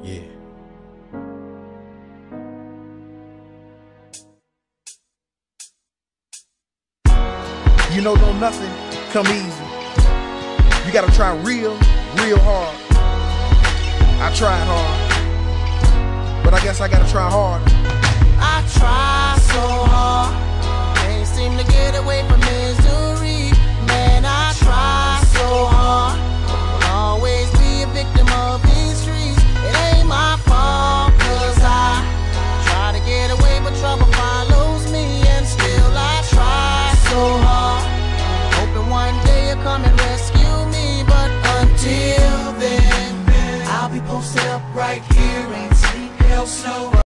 Yeah. You know, don't nothing come easy. You gotta try real hard. I tried hard, but I guess I gotta try harder. I try so hard, can't seem to get away from this dude.